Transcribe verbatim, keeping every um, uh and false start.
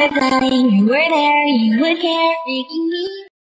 were dying, you were there, you would care, making me